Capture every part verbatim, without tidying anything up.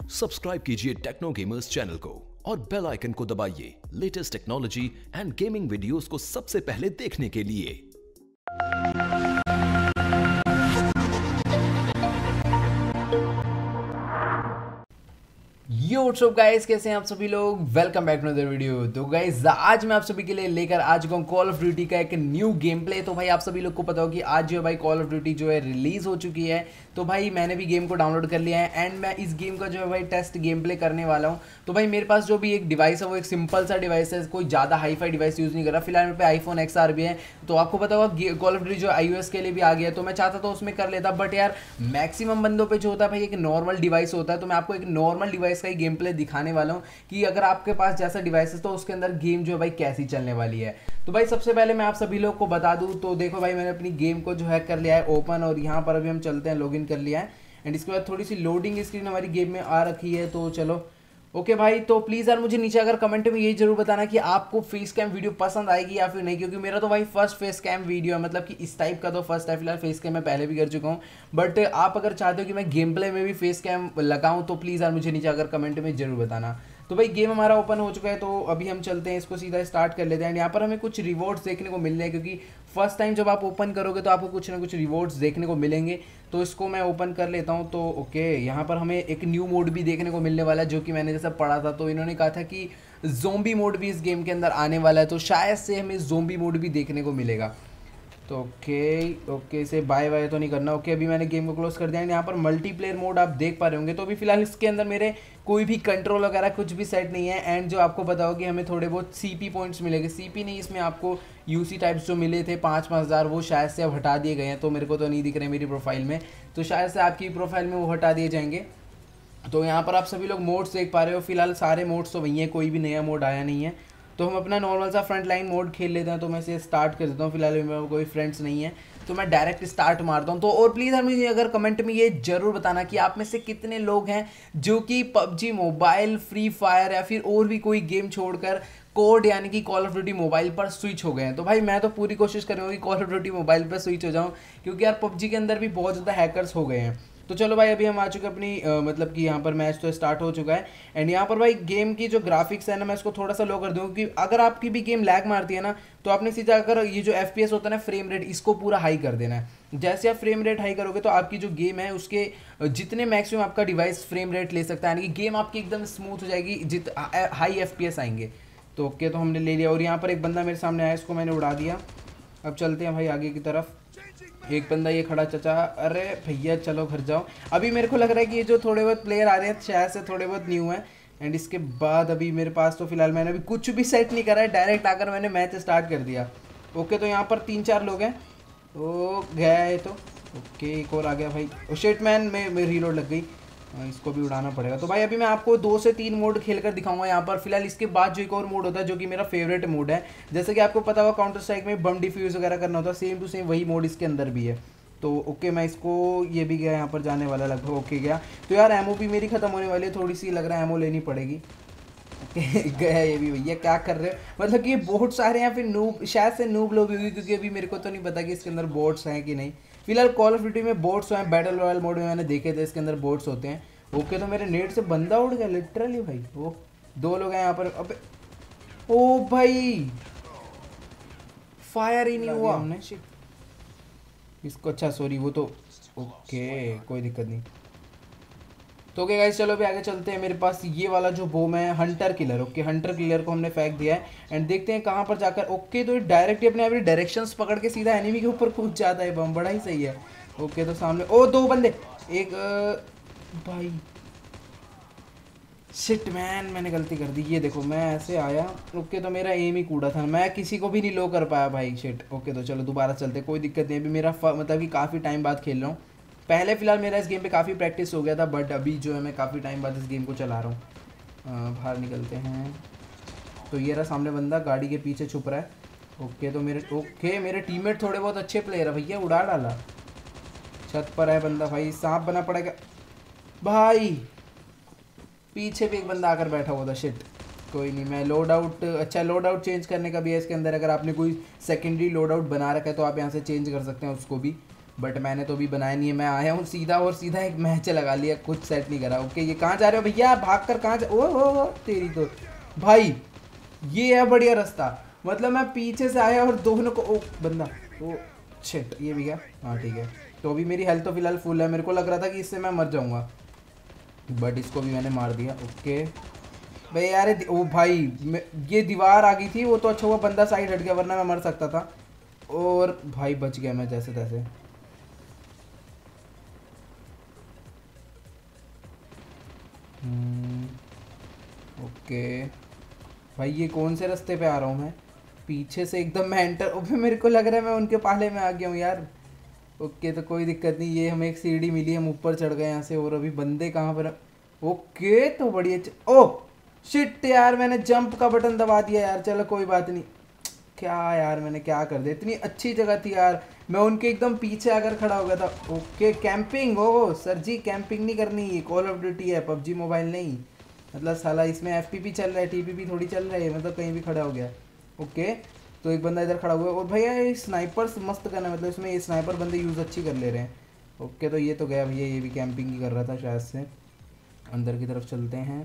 Subscribe कीजिए techno gamers channel को और बेल आइकन को दबाइए latest technology and gaming videos को सबसे पहले देखने के लिए। यो व्हाट्सअप गाइस, कैसे हैं आप सभी लोग। Welcome back to another video. तो गाइस आज मैं आप सभी के लिए लेकर आ चुका हूं कॉल ऑफ ड्यूटी का एक न्यू गेम प्ले। तो भाई आप सभी लोग को पता हो कि आज जो है भाई कॉल ऑफ ड्यूटी जो है रिलीज हो चुकी है। तो भाई मैंने भी गेम को डाउनलोड कर लिया है एंड मैं इस गेम का जो है भाई टेस्ट गेम प्ले करने वाला हूं। तो भाई मेरे पास जो भी एक डिवाइस है वो एक सिंपल सा डिवाइस है, कोई ज़्यादा हाई फाई डिवाइस यूज़ नहीं कर रहा। फिलहाल मेरे पे आईफोन एक्स आर भी है। तो आपको पता होगा कॉल ऑफ ड्यूटी जो आई ओ एस के लिए भी आ गया है, तो मैं चाहता था उसमें कर लेता, बट यार मैक्सिमम बंदों पे जो होता है भाई एक नॉर्मल डिवाइस होता है। तो मैं आपको एक नॉर्मल डिवाइस का ही गेम प्ले दिखाने वाला हूं कि अगर आपके पास जैसा डिवाइस है तो उसके अंदर गेम जो है भाई कैसी चलने वाली है। तो भाई सबसे पहले मैं आप सभी लोग को बता दूं, तो देखो भाई मैंने अपनी गेम को जो है कर लिया है ओपन, और यहाँ पर अभी हम चलते हैं, लॉगिन कर लिया है एंड इसके बाद थोड़ी सी लोडिंग स्क्रीन हमारी गेम में आ रखी है। तो चलो ओके okay भाई, तो प्लीज़ यार मुझे नीचे अगर कमेंट में ये जरूर बताना कि आपको फेस कैम वीडियो पसंद आएगी या फिर नहीं, क्योंकि मेरा तो भाई फर्स्ट फेस कैम वीडियो है, मतलब कि इस टाइप का तो फर्स्ट है। फिलहाल फेस कैम मैं पहले भी कर चुका हूँ, बट आप अगर चाहते हो कि मैं गेम प्ले में भी फेस कैम लगाऊँ तो प्लीज़ यार मुझे नीचे अगर कमेंट में जरूर बताना। तो भाई गेम हमारा ओपन हो चुका है, तो अभी हम चलते हैं, इसको सीधा स्टार्ट कर लेते हैं। एंड यहाँ पर हमें कुछ रिवॉर्ड्स देखने को मिल रहे हैं, क्योंकि फर्स्ट टाइम जब आप ओपन करोगे तो आपको कुछ ना कुछ रिवॉर्ड्स देखने को मिलेंगे। तो इसको मैं ओपन कर लेता हूँ। तो ओके, यहाँ पर हमें एक न्यू मोड भी देखने को मिलने वाला है, जो कि मैंने जैसा पढ़ा था तो इन्होंने कहा था कि ज़ोंबी मोड भी इस गेम के अंदर आने वाला है। तो शायद से हमें ज़ोंबी मोड भी देखने को मिलेगा। तो ओके ओके से बाय बाय तो नहीं करना। ओके अभी मैंने गेम को क्लोज कर दिया। यहाँ पर मल्टीप्लेयर मोड आप देख पा रहे होंगे। तो अभी फिलहाल इसके अंदर मेरे कोई भी कंट्रोल वगैरह कुछ भी सेट नहीं है। एंड जो आपको पता हो कि हमें थोड़े बहुत सीपी पॉइंट्स मिलेंगे, सीपी नहीं, इसमें आपको यूसी टाइप्स जो मिले थे पाँच पाँच हज़ार, वो शायद से अब हटा दिए गए हैं। तो मेरे को तो नहीं दिख रहे मेरी प्रोफाइल में, तो शायद से आपकी प्रोफाइल में वो हटा दिए जाएंगे। तो यहाँ पर आप सभी लोग मोड्स देख पा रहे हो। फिलहाल सारे मोड्स तो वही हैं, कोई भी नया मोड आया नहीं है। तो हम अपना नॉर्मल सा फ्रंट लाइन मोड खेल लेते हैं। तो मैं इसे स्टार्ट कर देता हूँ। फिलहाल मेरे कोई फ्रेंड्स नहीं है तो मैं डायरेक्ट स्टार्ट मारता हूँ। तो और प्लीज़ यार मुझे अगर कमेंट में ये जरूर बताना कि आप में से कितने लोग हैं जो कि पबजी मोबाइल, फ्री फायर या फिर और भी कोई गेम छोड़कर कोड यानी कि कॉल ऑफ ड्यूटी मोबाइल पर स्विच हो गए हैं। तो भाई मैं तो पूरी कोशिश करूँगा कि कॉल ऑफ ड्यूटी मोबाइल पर स्विच हो जाऊँ, क्योंकि यार पबजी के अंदर भी बहुत ज़्यादा हैकर्स हो गए हैं। तो चलो भाई अभी हम आ चुके अपनी आ, मतलब कि यहाँ पर मैच तो स्टार्ट हो चुका है। एंड यहाँ पर भाई गेम की जो ग्राफिक्स है ना, मैं इसको थोड़ा सा लो कर दूँ, क्योंकि अगर आपकी भी गेम लैग मारती है ना, तो आपने सीधा अगर ये जो एफ पी एस होता है ना, फ्रेम रेट, इसको पूरा हाई कर देना है। जैसे आप फ्रेम रेट हाई करोगे तो आपकी जो गेम है उसके जितने मैक्सिमम आपका डिवाइस फ्रेम रेट ले सकता है, यानी कि गेम आपकी एकदम स्मूथ हो जाएगी, जित हाई एफ पी एस आएंगे। तो ओके, तो हमने ले लिया। और यहाँ पर एक बंदा मेरे सामने आया, इसको मैंने उड़ा दिया। अब चलते हैं भाई आगे की तरफ। एक बंदा ये खड़ा, चचा, अरे भैया चलो घर जाओ। अभी मेरे को लग रहा है कि ये जो थोड़े बहुत प्लेयर आ रहे हैं शायद से थोड़े बहुत न्यू हैं। एंड इसके बाद अभी मेरे पास तो फिलहाल मैंने अभी कुछ भी सेट नहीं करा है, डायरेक्ट आकर मैंने मैच स्टार्ट कर दिया। ओके, तो यहाँ पर तीन चार लोग हैं। ओ गया है तो ओके, एक और आ गया भाई। ओ शिट मैन, मैं मेरी रीलोड लग गई, इसको भी उड़ाना पड़ेगा। तो भाई अभी मैं आपको दो से तीन मोड खेल कर दिखाऊंगा यहाँ पर। फिलहाल इसके बाद जो एक और मोड होता है जो कि मेरा फेवरेट मोड है, जैसे कि आपको पता होगा काउंटर स्ट्राइक में बम डिफ्यूज वगैरह करना होता है, सेम टू सेम वही मोड इसके अंदर भी है। तो ओके मैं इसको, ये भी गया यहाँ पर जाने वाला लगभग। ओके गया। तो यार एमओ भी मेरी खत्म होने वाली है, थोड़ी सी लग रहा है एमओ लेनी पड़ेगी। ओके गया ये भी। भैया क्या कर रहे हो, मतलब कि ये बोट्स आ रहे हैं या फिर नूब, शायद से नूब लोग होगी, क्योंकि अभी मेरे को तो नहीं पता कि इसके अंदर बोट्स हैं कि नहीं। फिलहाल कॉल ऑफ ड्यूटी में बोट्स हैं, बैटल रॉयल मोड में मैंने देखे थे इसके अंदर बोट्स होते हैं। ओके, तो मेरे नेट से बंदा उड़ गया लिटरली भाई। वो दो लोग हैं यहाँ पर। अबे ओ भाई, फायर ही नहीं हुआ हमने इसको। अच्छा सॉरी, वो तो ओके कोई दिक्कत नहीं। तो ओके गाइस, चलो अभी आगे चलते हैं। मेरे पास ये वाला जो बोम है, hunter killer. Okay, hunter killer को हमने फेंक दिया है एंड देखते हैं कहाँ पर जाकर। ओके, तो डायरेक्ट ही अपने अपनी डायरेक्शंस पकड़ के सीधा एनिमी के ऊपर कूद जाता है बम, बड़ा ही सही है। ओके, तो सामने ओ दो बंदे, एक आ, भाई शिट मैन, मैंने गलती कर दी। ये देखो मैं ऐसे आया। ओके, तो मेरा एम ही कूड़ा था, मैं किसी को भी नहीं लो कर पाया भाई, शिट। ओके, तो चलो दोबारा चलते, कोई दिक्कत नहीं। अभी मेरा मतलब कि काफ़ी टाइम बाद खेल रहा हूँ। पहले फिलहाल मेरा इस गेम पे काफ़ी प्रैक्टिस हो गया था, बट अभी जो है मैं काफ़ी टाइम बाद इस गेम को चला रहा हूँ। बाहर निकलते हैं। तो ये रहा सामने बंदा, गाड़ी के पीछे छुप रहा है। ओके, तो मेरे ओके मेरे टीममेट थोड़े बहुत अच्छे प्लेयर है भैया, उड़ा डाला। छत पर है बंदा भाई, सांप बना पड़ेगा भाई। पीछे भी एक बंदा आकर बैठा हुआ था, शिट। कोई नहीं, मैं लोड आउट, अच्छा लोड आउट चेंज करने का भी है इसके अंदर। अगर आपने कोई सेकेंडरी लोड आउट बना रखा है तो आप यहाँ से चेंज कर सकते हैं उसको भी। बट मैंने तो अभी बनाया नहीं है। मैं आया हूँ सीधा और सीधा एक मैच लगा लिया, कुछ सेट नहीं करा। ओके ये कहाँ जा रहे हो भैया, भाग कर कहाँ जा, ओ हो हो तेरी तो भाई ये है बढ़िया रास्ता। मतलब मैं पीछे से आया और दोनों को, ओ बंदा, ओ शिट ये भी गया। हाँ ठीक है, तो अभी मेरी हेल्थ तो फिलहाल फुल है। मेरे को लग रहा था कि इससे मैं मर जाऊँगा, बट इसको भी मैंने मार दिया। ओके भाई यार, ओ भाई ये दीवार आ गई थी, वो तो अच्छा हुआ बंदा साइड हट गया, वरना मैं मर सकता था। और भाई बच गया मैं जैसे तैसे। ओके भाई ये कौन से रास्ते पे आ रहा हूँ मैं, पीछे से एकदम मैं एंटर, ओके मेरे को लग रहा है मैं उनके पाले में आ गया हूँ यार। ओके तो कोई दिक्कत नहीं, ये हमें एक सीढ़ी मिली, हम ऊपर चढ़ गए यहाँ से। और अभी बंदे कहाँ पर, ओके तो बढ़िया। ओ शिट यार, मैंने जंप का बटन दबा दिया यार। चलो कोई बात नहीं, क्या यार मैंने क्या कर दिया, इतनी अच्छी जगह थी यार, मैं उनके एकदम पीछे आकर खड़ा हो गया था। ओके कैंपिंग, ओ सर जी कैंपिंग नहीं करनी, कॉल ऑफ ड्यूटी है, पबजी मोबाइल नहीं। मतलब साला इसमें एफपीपी चल रहा है, टीपीपी थोड़ी चल रहा है, मतलब कहीं भी खड़ा हो गया। ओके तो एक बंदा इधर खड़ा हुआ है, और भैया ये स्नाइपर्स मस्त करना है, मतलब इसमें ये स्नाइपर बंदे यूज़ अच्छी कर ले रहे हैं। ओके तो ये तो गया भैया, ये भी कैंपिंग ही कर रहा था शायद से। अंदर की तरफ चलते हैं।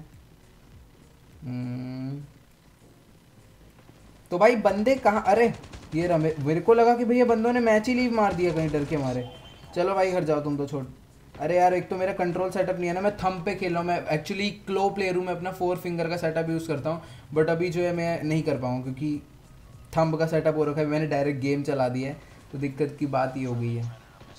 तो भाई बंदे कहाँ, अरे ये रहा, मेरे को लगा कि भैया बंदों ने मैच ही लीव मार दिया कहीं डर के मारे। चलो भाई घर जाओ तुम तो, छोड़। अरे यार एक तो मेरा कंट्रोल सेटअप नहीं है ना, मैं थंब पे खेल रहा हूँ। मैं एक्चुअली क्लो प्लेयर हूँ, मैं अपना फोर फिंगर का सेटअप यूज़ करता हूँ, बट अभी जो है मैं नहीं कर पाऊँ क्योंकि थंब का सेटअप हो रखा है। मैंने डायरेक्ट गेम चला दिया है, तो दिक्कत की बात ही हो गई है।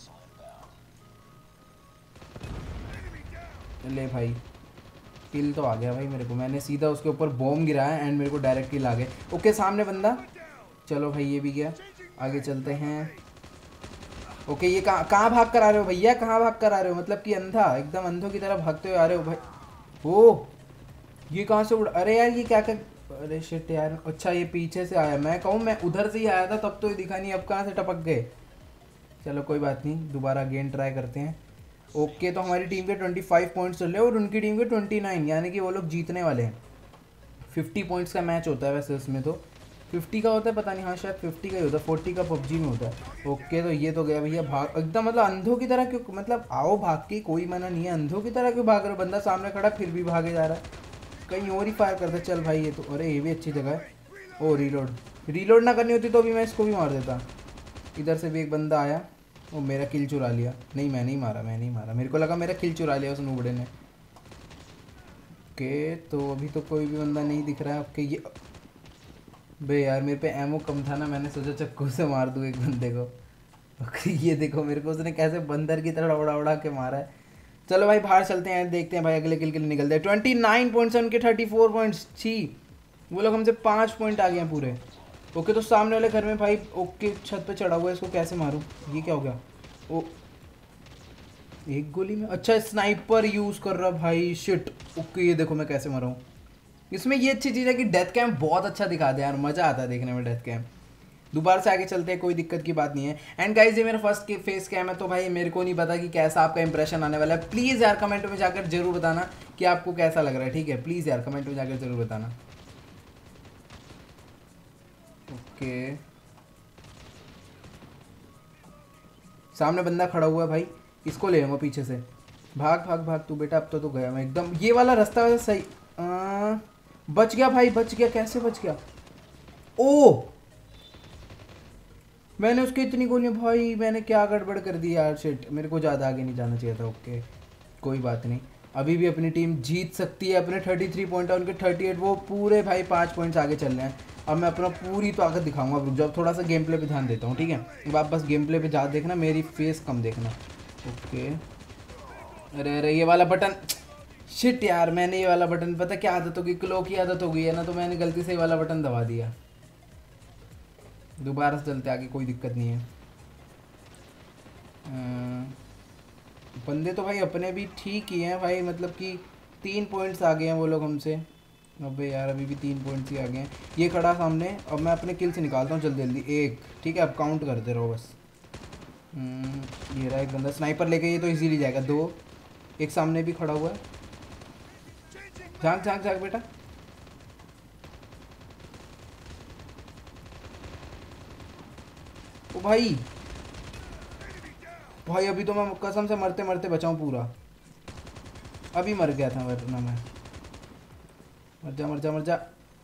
ले भाई किल तो आ गया भाई मेरे को, मैंने सीधा उसके ऊपर बॉम्ब गिराया एंड मेरे को डायरेक्ट किल आ गए। ओके सामने बंदा, चलो भाई ये भी गया, आगे चलते हैं। ओके ये कहाँ कहाँ भाग कर आ रहे हो भैया, कहाँ भाग कर आ रहे हो, मतलब कि अंधा, एकदम अंधों की तरह भागते हुए आ रहे हो भाई। ओ ये कहाँ से उड़, अरे यार ये क्या कर, अरे शिट यार, अच्छा ये पीछे से आया, मैं कहूँ मैं उधर से ही आया था तब तो ये दिखा नहीं, अब कहाँ से टपक गए। चलो कोई बात नहीं, दोबारा गेम ट्राई करते हैं। ओके तो हमारी टीम के पच्चीस पॉइंट्स चल रहे हैं और उनकी टीम के उनतीस, यानी कि वो लोग जीतने वाले हैं। पचास पॉइंट्स का मैच होता है वैसे उसमें, तो पचास का होता है पता नहीं, हाँ शायद पचास का ही होता है, चालीस का पबजी में होता है। ओके तो ये तो गया भैया, भाग एकदम, मतलब अंधों की तरह क्यों, मतलब आओ भाग के, कोई मना नहीं है, अंधों की तरह क्यों भाग रहे हो, बंदा सामने खड़ा फिर भी भागे जा रहा है, कहीं और ही फायर करते। चल भाई ये तो, अरे ये भी अच्छी जगह है। ओ रीलोड, रीलोड ना करनी होती तो अभी मैं इसको भी मार देता। इधर से भी एक बंदा आया, वो मेरा किल चुरा लिया। नहीं मैं नहीं मारा, मैं नहीं मारा, मेरे को लगा मेरा किल चुरा लिया उस नूबड़े ने। ओके तो अभी तो कोई भी बंदा नहीं दिख रहा है। ओके ये बे यार मेरे पे एमओ कम था ना, मैंने सोचा चक्कू से मार दूँ एक बंदे को। ओके ये देखो मेरे को उसने कैसे बंदर की तरह उड़ा उड़ा के मारा है। चलो भाई बाहर चलते हैं, देखते हैं भाई अगले किल के लिए निकलते हैं। ट्वेंटी नाइन पॉइंट्स उनके थर्टी फोर पॉइंट्स, छी वो लोग हमसे पाँच पॉइंट आ गए हैं पूरे। ओके तो सामने वाले घर में भाई, ओके छत पे चढ़ा हुआ है, इसको कैसे मारूं, ये क्या हो गया। ओ एक गोली में, अच्छा स्नाइपर यूज़ कर रहा भाई, शिट। ओके ये देखो मैं कैसे मारा हूँ। इसमें ये अच्छी चीज़ है कि डेथ कैम बहुत अच्छा दिखा दे यार, मज़ा आता है देखने में डेथ कैम। दोबारा से आगे चलते हैं, कोई दिक्कत की बात नहीं है। एंड गाइज ये मेरा फर्स्ट फेस कैम है, तो भाई मेरे को नहीं पता कि कैसा आपका इंप्रेशन आने वाला है। प्लीज़ यार कमेंट में जाकर जरूर बताना कि आपको कैसा लग रहा है, ठीक है, प्लीज़ यार कमेंट में जाकर जरूर बताना। ओके सामने बंदा खड़ा हुआ है भाई, इसको ले लूँगा पीछे से। भाग भाग भाग तू बेटा, अब तो तो गया मैं एकदम, ये वाला रास्ता वैसे सही। आ, बच गया भाई, बच गया, कैसे बच गया। ओ मैंने उसके इतनी गोलियां, भाई मैंने क्या गड़बड़ कर दी यार, शिट मेरे को ज़्यादा आगे नहीं जाना चाहिए था। ओके कोई बात नहीं, अभी भी अपनी टीम जीत सकती है। अपने तैंतीस पॉइंट है, उनके अड़तीस, वो पूरे भाई पाँच पॉइंट्स आगे चल रहे हैं। अब मैं अपना पूरी ताकत दिखाऊंगा, रुक जाओ थोड़ा सा गेम प्ले पे ध्यान देता हूँ, ठीक है। अब आप बस गेम प्ले पे ज़्यादा देखना, मेरी फेस कम देखना। ओके अरे अरे ये वाला बटन, शिट यार मैंने ये वाला बटन, पता क्या आदत होगी, क्लो की आदत हो गई है ना, तो मैंने गलती से ये वाला बटन दबा दिया। दोबारा से चलते आगे, कोई दिक्कत नहीं है। आ, बंदे तो भाई अपने भी ठीक ही हैं भाई, मतलब कि तीन पॉइंट्स आ गए हैं वो लोग हमसे। अबे यार अभी भी तीन पॉइंट्स ही आ गए हैं। ये खड़ा सामने, अब मैं अपने किल से निकालता हूँ जल्दी जल्दी, एक ठीक है, अब काउंट करते रहो बस। ये रहा एक बंदा स्नाइपर लेके, ये तो इजीली जाएगा। दो, एक सामने भी खड़ा हुआ है, झांक झांक झांक बेटा। ओ भाई भाई अभी तो मैं कसम से मरते मरते बचाऊं पूरा, अभी मर गया था वरना मैं। मर जा मर जा मर जा।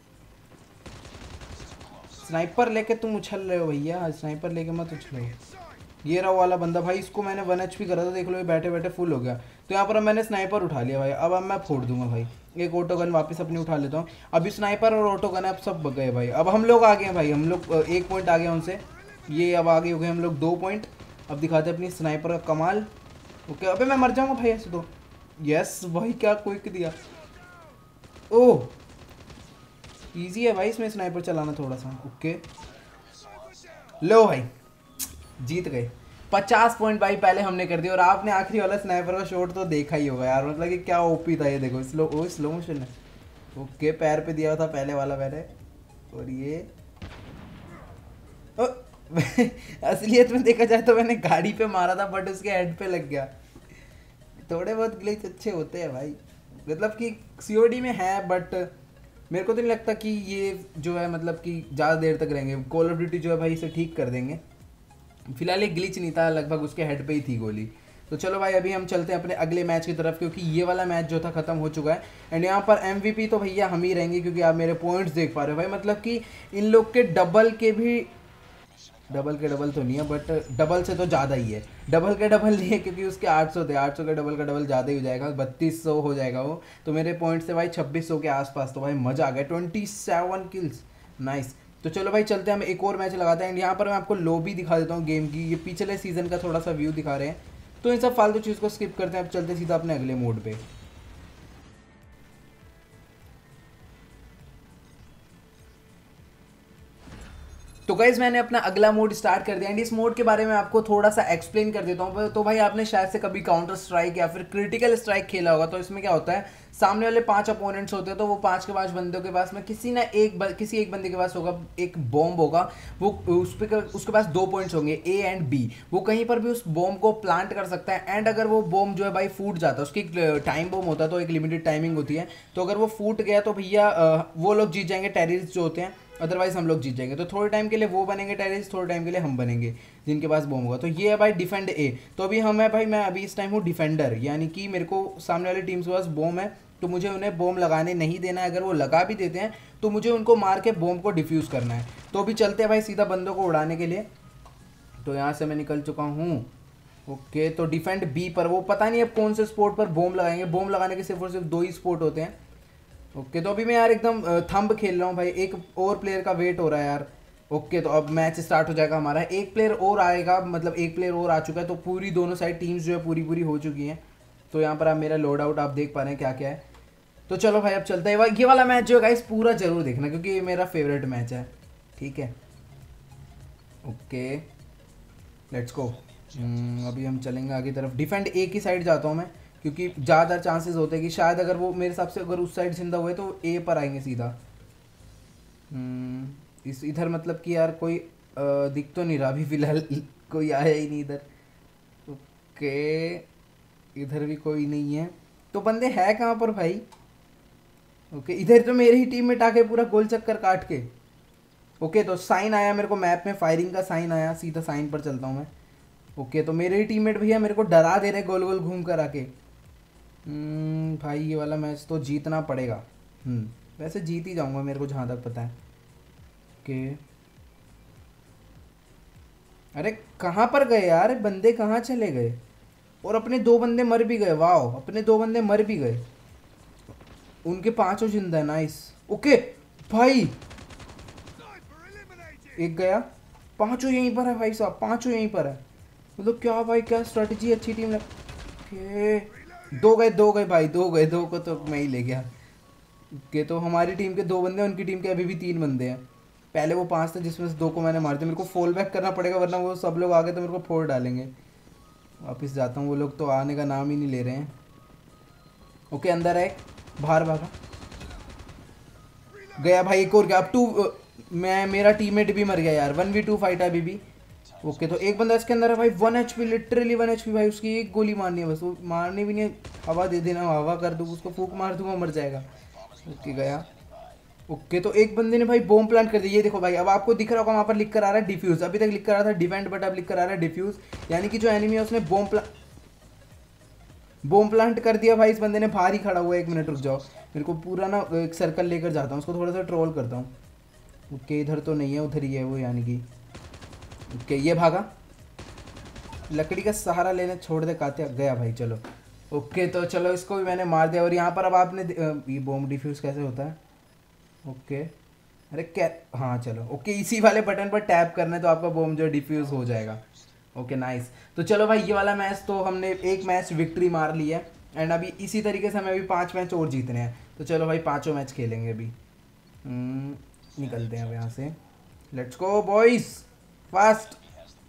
स्नाइपर लेके तुम उछल रहे हो भैया, स्नाइपर लेके मत उछलो। ये रहा वाला बंदा भाई, इसको मैंने वन एच पी करा था, देख लो ये बैठे बैठे फुल हो गया। तो यहाँ पर मैंने स्नाइपर उठा लिया भाई, अब अब मैं फोड़ दूंगा भाई। एक ऑटो गन वापस अपनी उठा लेता हूँ। अभी स्नाइपर और ऑटो गन अब सब गए भाई। अब हम लोग आ गए भाई, हम लोग एक पॉइंट आ गए उनसे। ये अब आगे हो गए हम लोग दो पॉइंट। अब दिखाते अपनी स्नाइपर का कमाल। ओके अबे मैं मर जाऊँगा भाई ऐसे तो। यस भाई क्या क्विक दिया। ओह ईजी है भाई इसमें स्नाइपर चलाना थोड़ा सा। ओके लो भाई जीत गए। पचास पॉइंट भाई पहले हमने कर दिया। और आपने आखिरी वाला स्नाइपर का शॉट तो देखा ही होगा यार, मतलब कि क्या ओपी था ये। देखो स्लो ओ स्लो मोशन है। ओके पैर पे दिया था पहले वाला मैंने। और ये ओ, असलियत में देखा जाए तो मैंने गाड़ी पे मारा था बट उसके हेड पे लग गया। थोड़े बहुत ग्लिच अच्छे होते हैं भाई, मतलब कि सीओडी में है बट मेरे को तो नहीं लगता कि ये जो है मतलब कि ज़्यादा देर तक रहेंगे। कॉल ऑफ ड्यूटी जो है भाई इसे ठीक कर देंगे। फिलहाल एक ग्लिच नहीं था, लगभग उसके हेड पे ही थी गोली। तो चलो भाई अभी हम चलते हैं अपने अगले मैच की तरफ, क्योंकि ये वाला मैच जो था खत्म हो चुका है। एंड यहाँ पर एमवीपी तो भैया हम ही रहेंगे, क्योंकि आप मेरे पॉइंट्स देख पा रहे हो भाई, मतलब कि इन लोग के डबल के भी, डबल के डबल तो नहीं है बट डबल से तो ज़्यादा ही है। डबल के डबल नहीं है क्योंकि उसके आठ सौ थे, आठ सौ के डबल का डबल ज़्यादा ही हो जाएगा, बत्तीस सौ हो जाएगा वो। तो मेरे पॉइंट से भाई छब्बीस सौ के आसपास। तो भाई मज़ा आ गया, ट्वेंटी सेवन किल्स नाइस। तो चलो भाई चलते हैं, हम एक और मैच लगाते हैं। एंड यहाँ पर मैं आपको लॉबी दिखा देता हूँ गेम की। ये पिछले सीजन का थोड़ा सा व्यू दिखा रहे हैं। तो इन सब फालतू चीज़ को स्किप करते हैं, अब चलते सीधा अपने अगले मोड पे। तो गाइज मैंने अपना अगला मोड स्टार्ट कर दिया। एंड इस मोड के बारे में आपको थोड़ा सा एक्सप्लेन कर देता हूँ। तो भाई आपने शायद से कभी काउंटर स्ट्राइक या फिर क्रिटिकल स्ट्राइक खेला होगा। तो इसमें क्या होता है, सामने वाले पांच अपोनेंट्स होते हैं, तो वो पांच के पांच बंदों के पास में किसी ना एक किसी एक बंदे के पास होगा एक बॉम्ब होगा। वो उस पर उसके पास दो पॉइंट्स होंगे ए एंड बी। वो कहीं पर भी उस बॉम्ब को प्लांट कर सकता है। एंड अगर वो बॉम्ब जो है भाई फूट जाता है, उसकी टाइम बॉम्ब होता है तो एक लिमिटेड टाइमिंग होती है। तो अगर वो फूट गया तो भैया वो लोग जीत जाएंगे, टेररिस्ट जो होते हैं, अदरवाइज हम लोग जीत जाएंगे। तो थोड़े टाइम के लिए वो बनेंगे टेररिस्ट, थोड़े टाइम के लिए हम बनेंगे जिनके पास बॉम्ब होगा। तो ये है भाई डिफेंड ए। तो अभी हम है भाई, मैं अभी इस टाइम हूँ डिफेंडर, यानी कि मेरे को सामने वाली टीम के पास बॉम्ब है तो मुझे उन्हें बॉम्ब लगाने नहीं देना है। अगर वो लगा भी देते हैं तो मुझे उनको मार के बॉम्ब को डिफ्यूज़ करना है। तो अभी चलते हैं भाई सीधा बंदों को उड़ाने के लिए। तो यहाँ से मैं निकल चुका हूँ। ओके तो डिफेंड बी पर, वो पता नहीं अब कौन से स्पोर्ट पर बॉम्ब लगाएंगे। बॉम्ब लगाने के सिर्फ और सिर्फ दो ही स्पोर्ट होते हैं। ओके तो अभी मैं यार एकदम थंब खेल रहा हूँ भाई, एक और प्लेयर का वेट हो रहा है यार। ओके तो अब मैच स्टार्ट हो जाएगा हमारा, एक प्लेयर और आएगा, मतलब एक प्लेयर और आ चुका है। तो पूरी दोनों साइड टीम्स जो है पूरी पूरी हो चुकी हैं। तो यहाँ पर आप मेरा लोड आउट आप देख पा रहे हैं क्या क्या है। तो चलो भाई अब चलता है। ये वाला मैच जो है गाइस पूरा जरूर देखना, क्योंकि ये मेरा फेवरेट मैच है। ठीक है ओके लेट्स गो। अभी हम चलेंगे आगे तरफ। डिफेंड ए की साइड जाता हूँ मैं, क्योंकि ज़्यादा चांसेस होते हैं कि शायद अगर वो मेरे हिसाब से अगर उस साइड जिंदा हुए तो ए पर आएंगे सीधा। इस इधर मतलब कि यार कोई आ, दिख तो नहीं रहा अभी फ़िलहाल, कोई आया ही नहीं इधर। ओके इधर भी कोई नहीं है। तो बंदे है कहाँ पर भाई। ओके इधर तो मेरे ही टीम में टाके पूरा गोल चक्कर काट के। ओके तो साइन आया मेरे को मैप में, फायरिंग का साइन आया, सीधा साइन पर चलता हूँ मैं। ओके तो मेरे ही टीममेट भैया मेरे को डरा दे रहे गोल गोल घूम कर आके। भाई ये वाला मैच तो जीतना पड़ेगा। हम्म वैसे जीत ही जाऊंगा मेरे को जहाँ तक पता है। ओके अरे कहाँ पर गए यार बंदे, कहाँ चले गए। और अपने दो बंदे मर भी गए। वाह अपने दो बंदे मर भी गए, उनके पांचों जिंदा है। नाइस ओके भाई एक गया, पांचों यहीं पर है भाई साहब, पांचों यहीं पर है। मतलब क्या भाई क्या स्ट्रेटजी, अच्छी टीम लग। ओके दो गए दो गए भाई, दो गए, दो को तो मैं ही ले गया। ओके तो हमारी टीम के दो बंदे, उनकी टीम के अभी भी तीन बंदे हैं। पहले वो पांच थे जिसमें से दो को मैंने मार दिया। मेरे को फॉल बैक करना पड़ेगा वरना वो सब लोग आ गए तो मेरे को फोड़ डालेंगे। वापस जाता हूँ, वो लोग तो आने का नाम ही नहीं ले रहे हैं। ओके अंदर है, बाहर भागा गया भाई, एक और गया। अब टू मैं मेरा टीममेट भी मर गया यार, वन वी टू फाइट है अभी भी। ओके तो एक बंदा इसके अंदर है भाई, one H P, literally one H P भाई। उसकी एक गोली मारनी है बस, वो मारनी भी नहीं, हवा दे देना, हवा कर दूँ उसको, फूक मार दूंगा मर जाएगा। ओके गया। ओके तो एक बंदे ने भाई बॉम्ब प्लांट कर दिया, ये देखो भाई। अब आपको दिख रहा होगा वहाँ पर लिख कर आ रहा है डिफ्यूज, अभी तक लिख कर आ रहा था डिफेंड बट अब लिख कर आ रहा है डिफ्यूज, यानी कि जो एनिमी है उसने बॉम्ब प्लांट बॉम्ब प्लांट कर दिया भाई। इस बंदे ने बाहर ही खड़ा हुआ है, एक मिनट रुक जाओ, मेरे को पूरा ना एक सर्कल लेकर जाता हूँ, उसको थोड़ा सा ट्रोल करता हूँ। ओके इधर तो नहीं है, उधर ही है वो, यानी कि ओके ये भागा, लकड़ी का सहारा लेने छोड़ दे काते गया भाई। चलो ओके तो चलो इसको भी मैंने मार दिया। और यहाँ पर अब आपने ये बॉम्ब डिफ्यूज़ कैसे होता है? ओके अरे क्या, हाँ चलो ओके इसी वाले बटन पर टैप करना है तो आपका बॉम्ब जो डिफ्यूज़ हो जाएगा। Okay nice. तो चलो भाई ये वाला मैच तो हमने एक मैच विक्ट्री मार ली है एंड अभी इसी तरीके से हमें अभी पाँच मैच और जीतने हैं। तो चलो भाई पाँचों मैच खेलेंगे अभी। निकलते हैं अब यहाँ से, let's go boys fast.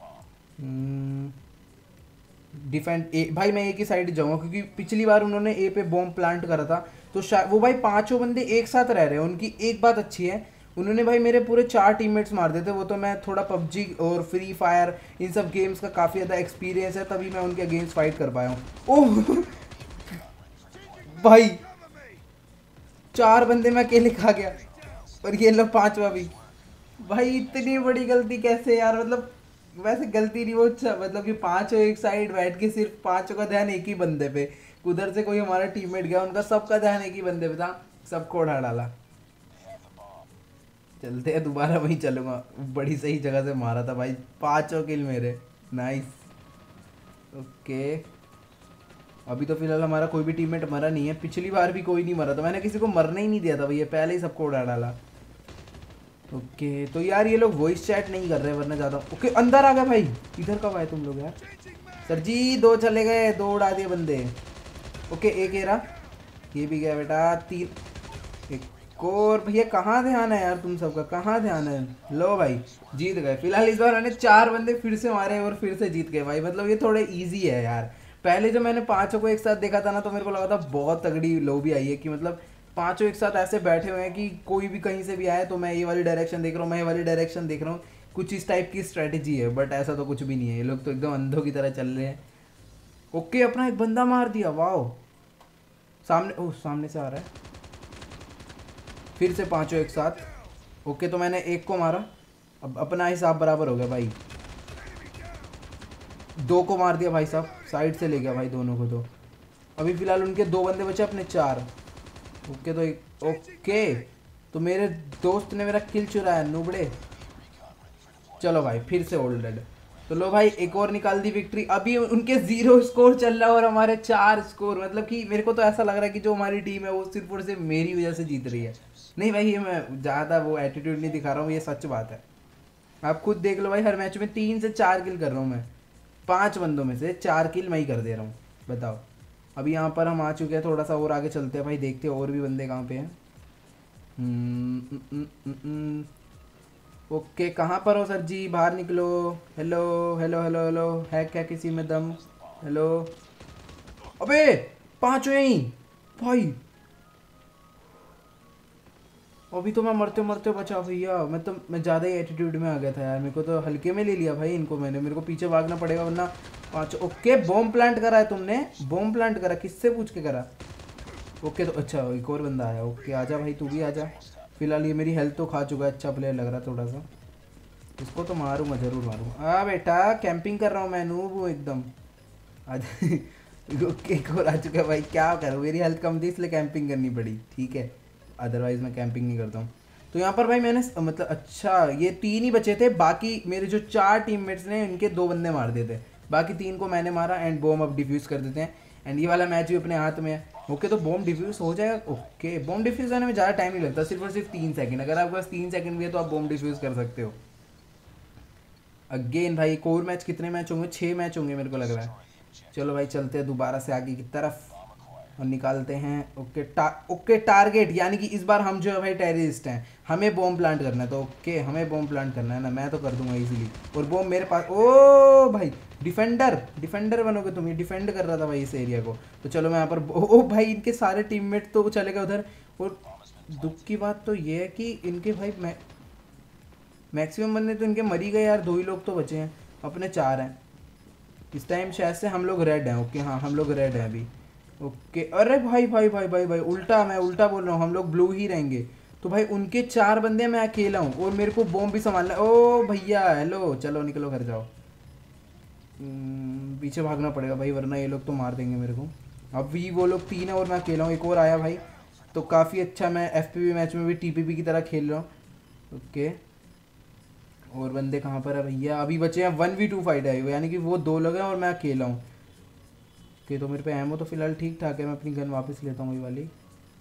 Defend ए भाई, मैं एक ही साइड जाऊंगा क्योंकि पिछली बार उन्होंने ए पे बॉम्ब प्लांट करा था तो शायद वो भाई पांचों बंदे एक साथ रह रहे हैं। उनकी एक बात अच्छी है, उन्होंने भाई मेरे पूरे चार टीममेट्स मार देते। वो तो मैं थोड़ा पबजी और फ्री फायर इन सब गेम्स का काफ़ी ज़्यादा एक्सपीरियंस है, तभी मैं उनके अगेंस्ट फाइट कर पाया हूँ। ओह भाई चार बंदे मैं अकेले खा गया और ये लो पांचवा भी। भाई इतनी बड़ी गलती कैसे यार, मतलब वैसे गलती नहीं वो, अच्छा मतलब कि पांचों एक साइड बैठ के सिर्फ पांचों का ध्यान एक ही बंदे पे, उधर से कोई हमारा टीममेट गया उनका सबका ध्यान एक ही बंदे पे था, सबको उड़ा डाला। चलते हैं दोबारा वहीं चलूंगा, बड़ी सही जगह से मारा था भाई, पांचों किल मेरे, नाइस। ओके अभी तो फिलहाल हमारा कोई भी टीममेट मरा नहीं है, पिछली बार भी कोई नहीं मरा था, मैंने किसी को मरने ही नहीं दिया था भैया, पहले ही सबको उड़ा डाला। ओके तो यार ये लोग वॉइस चैट नहीं कर रहे वरना ज़्यादा। ओके अंदर आ गया भाई, इधर कब आए तुम लोग यार? सर जी दो चले गए, दो उड़ा दिए बंदे। ओके एक ये रहा, ये भी गया बेटा, तीन एक और। भैया कहाँ ध्यान है यार तुम सबका, कहाँ ध्यान है? लो भाई जीत गए। फिलहाल इस बार मैंने चार बंदे फिर से मारे और फिर से जीत गए भाई, मतलब ये थोड़े ईजी है यार। पहले जब मैंने पाँचों को एक साथ देखा था ना तो मेरे को लगा था बहुत तगड़ी लॉबी आई है कि मतलब पांचों एक साथ ऐसे बैठे हुए हैं कि कोई भी कहीं से भी आए तो मैं ये वाली डायरेक्शन देख रहा हूँ, मैं ये वाली डायरेक्शन देख रहा हूँ, कुछ इस टाइप की स्ट्रेटेजी है। बट ऐसा तो कुछ भी नहीं है, ये लोग तो एकदम अंधों की तरह चल रहे हैं। ओके अपना एक बंदा मार दिया, वाओ। सामने, ओह सामने से आ रहा है, फिर से पांचों एक साथ। ओके तो मैंने एक को मारा, अब अपना हिसाब बराबर हो गया भाई। दो को मार दिया भाई साहब, साइड से ले गया भाई दोनों को। तो अभी फिलहाल उनके दो बंदे बचे, अपने चार। ओके तो एक, ओके तो मेरे दोस्त ने मेरा किल चुराया नुबड़े। चलो भाई फिर से ओल्ड डेड। तो लो भाई एक और निकाल दी विक्ट्री। अभी उनके जीरो स्कोर चल रहा है और हमारे चार स्कोर, मतलब कि मेरे को तो ऐसा लग रहा है कि जो हमारी टीम है वो सिर्फ और सिर्फ मेरी वजह से जीत रही है। नहीं भाई ये मैं ज़्यादा वो एटीट्यूड नहीं दिखा रहा हूँ, ये सच बात है। आप खुद देख लो भाई, हर मैच में तीन से चार किल कर रहा हूँ मैं, पाँच बंदों में से चार किल मैं ही कर दे रहा हूँ, बताओ। अभी यहाँ पर हम आ चुके हैं, थोड़ा सा और आगे चलते हैं भाई, देखते हैं और भी बंदे कहाँ पे हैं। ओके कहाँ पर हो सर जी, बाहर निकलो। हेलो हेलो हेलो हेलो, है क्या किसी में दम? हेलो, अबे पांचों यहीं भाई। अभी तो मैं मरते मरते बचा भैया, मैं तो मैं ज़्यादा ही एटीट्यूड में आ गया था यार, मेरे को तो हल्के में ले लिया भाई इनको मैंने, मेरे को पीछे भागना पड़ेगा वरना पाँच। ओके बॉम्ब प्लांट करा है तुमने, बॉम्ब प्लांट करा, किससे पूछ के करा? ओके तो अच्छा एक और बंदा आया। ओके आजा भाई तू भी आजा। फिलहाल ये मेरी हेल्थ तो खा चुका है, अच्छा प्लेयर लग रहा है थोड़ा सा, इसको तो मारूंगा ज़रूर मारूंगा। हाँ बेटा कैंपिंग कर रहा हूँ मैं, नूब हूँ एकदम। आजा ओके एक और आ चुका है भाई, क्या करूँ, मेरी हेल्थ कम थी इसलिए कैंपिंग करनी पड़ी, ठीक है, अदरवाइज़ मैं कैंपिंग नहीं करता हूँ। तो यहाँ पर भाई मैंने मतलब अच्छा ये तीन ही बचे थे, बाकी मेरे जो चार टीममेट्स ने इनके दो बंदे मार दिए थे, बाकी तीन को मैंने मारा एंड बॉम्ब अब डिफ्यूज़ कर देते हैं। एंड ये वाला मैच भी अपने हाथ में है। ओके तो बॉम्ब डिफ्यूज़ हो जाएगा। ओके बॉम्ब डिफ्यूज़ होने में ज़्यादा टाइम नहीं लगता, सिर्फ और सिर्फ तीन सेकंड, अगर आपके पास तीन सेकंड भी है तो आप बॉम्ब डिफ्यूज़ कर सकते हो। अगेन भाई एक और मैच, कितने मैच होंगे, छः मैच होंगे मेरे को लग रहा है। चलो भाई चलते हैं दोबारा से आगे की तरफ और निकालते हैं। ओके टा ओके टारगेट, यानी कि इस बार हम जो है भाई टेररिस्ट हैं, हमें बॉम्ब प्लांट करना है। तो ओके हमें बॉम्ब प्लांट करना है ना, मैं तो कर दूंगा इजीली। और बॉम्ब मेरे पास, ओ भाई डिफेंडर डिफेंडर बनोगे तुम, ये डिफेंड कर रहा था भाई इस एरिया को। तो चलो मैं यहाँ पर, ओ भाई इनके सारे टीममेट तो चले गए उधर। और दुख की बात तो ये है कि इनके भाई मै मैक्सिमम बंदे तो इनके मर ही गए यार, दो ही लोग तो बचे हैं, अपने चार हैं इस टाइम शायद से। हम लोग रेड हैं, ओके हाँ हम लोग रेड हैं अभी। ओके अरे भाई भाई भाई भाई भाई उल्टा, मैं उल्टा बोल रहा हूँ, हम लोग ब्लू ही रहेंगे। तो भाई उनके चार बंदे मैं अकेला हूँ और मेरे को बॉम्ब भी संभालना। ओ भैया हेलो, चलो निकलो घर जाओ। हम्म, पीछे भागना पड़ेगा भाई वरना ये लोग तो मार देंगे मेरे को। अभी वो लोग तीन है और मैं अकेला हूँ, एक और आया भाई। तो काफ़ी अच्छा मैं एफ पी वी मैच में भी टी पी पी की तरह खेल रहा हूँ। ओके, और बंदे कहाँ पर है भैया? अभी बचे हैं, वन वी टू फाइट है, यानी कि वो दो लोग हैं और मैं अकेला हूँ। ओके, तो मेरे पे एमो तो फिलहाल ठीक ठाक है, मैं अपनी गन वापस लेता हूँ ये वाली।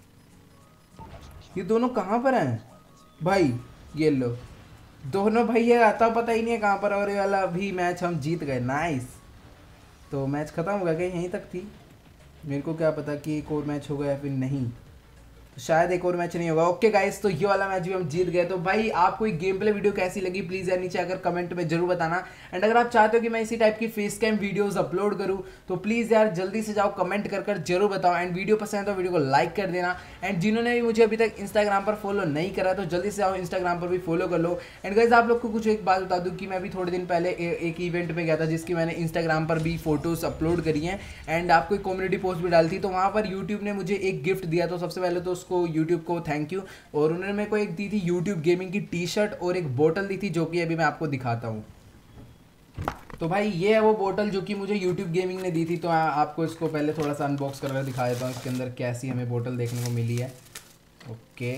ये दोनों कहाँ पर हैं भाई? ये लो दोनों भाई, ये आता पता ही नहीं है कहाँ पर। और ये वाला भी मैच हम जीत गए, नाइस। तो मैच ख़त्म हो गया क्या? यहीं तक थी, मेरे को क्या पता कि एक और मैच होगा या फिर नहीं। तो शायद एक और मैच नहीं होगा। ओके गाइस, तो ये वाला मैच भी हम जीत गए। तो भाई आपको एक गेम प्ले वीडियो कैसी लगी प्लीज़ यार नीचे अगर कमेंट में जरूर बताना। एंड अगर आप चाहते हो कि मैं इसी टाइप की फेस कैम वीडियोस अपलोड करूं तो प्लीज़ यार जल्दी से जाओ कमेंट कर कर जरूर बताओ। एंड वीडियो पसंद है तो वीडियो को लाइक कर देना। एंड जिन्होंने भी मुझे अभी तक इंस्टाग्राम पर फॉलो नहीं करा तो जल्दी से आओ इंस्टाग्राम पर भी फॉलो कर लो। एंड गाइस आप लोग को कुछ एक बात बता दूँ कि मैं भी थोड़े दिन पहले एक इवेंट में गया था जिसकी मैंने इंस्टाग्राम पर भी फोटोज़ अपलोड करी हैं एंड आपको एक कम्युनिटी पोस्ट भी डाली थी। तो वहाँ पर यूट्यूब ने मुझे एक गिफ्ट दिया, तो सबसे पहले तो उसको यूट्यूब को थैंक यू। और उन्होंने मेरे को एक दी थी यूट्यूब गेमिंग की टी शर्ट और एक बोतल दी थी जो कि अभी मैं आपको दिखाता हूँ। तो भाई ये है वो बोतल जो कि मुझे यूट्यूब गेमिंग ने दी थी। तो आपको इसको पहले थोड़ा सा अनबॉक्स करके दिखा देता हूँ इसके अंदर कैसी हमें बोतल देखने को मिली है। ओके,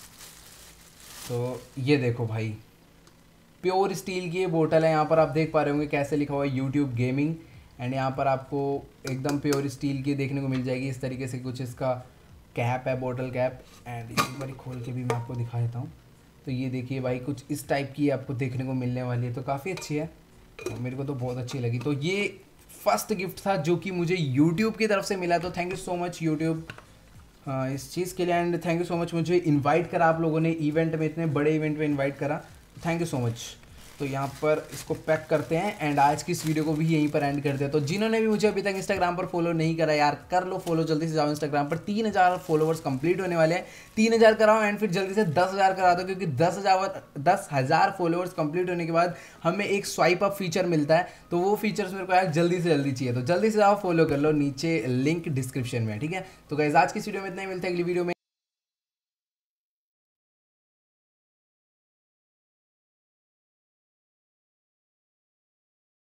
तो ये देखो भाई प्योर स्टील की ये बोतल है। यहाँ पर आप देख पा रहे होंगे कैसे लिखा हुआ है यूट्यूब गेमिंग। एंड यहाँ पर आपको एकदम प्योर स्टील की देखने को मिल जाएगी इस तरीके से कुछ इसका कैप है, बोतल कैप। एंड एक बार खोल के भी मैं आपको दिखा देता हूँ। तो ये देखिए भाई कुछ इस टाइप की आपको देखने को मिलने वाली है, तो काफ़ी अच्छी है, तो मेरे को तो बहुत अच्छी लगी। तो ये फर्स्ट गिफ्ट था जो कि मुझे यूट्यूब की तरफ से मिला। तो thank you so much YouTube इस चीज़ के लिए। And thank you so much मुझे इन्वाइट करा आप लोगों ने इवेंट में, इतने बड़े इवेंट में इन्वाइट करा, थैंक यू सो मच। तो यहाँ पर इसको पैक करते हैं एंड आज की इस वीडियो को भी यहीं पर एंड करते हैं। तो जिन्होंने भी मुझे अभी तक इंस्टाग्राम पर फॉलो नहीं करा यार कर लो फॉलो, जल्दी से जाओ इंस्टाग्राम पर। तीन हज़ार फॉलोवर्स कंप्लीट होने वाले हैं, तीन हज़ार कराओ एंड फिर जल्दी से दस हज़ार करा दो, क्योंकि दस हज़ार दस हज़ार फॉलोवर्स कंप्लीट होने के बाद हमें एक स्वाइप अप फीचर मिलता है। तो वो फीचर्स मेरे को यार जल्दी से जल्दी चाहिए, तो जल्दी से जाओ फॉलो कर लो, नीचे लिंक डिस्क्रिप्शन में, ठीक है। तो गाइस आज की इस वीडियो में इतना ही, मिलता है अगली वीडियो में।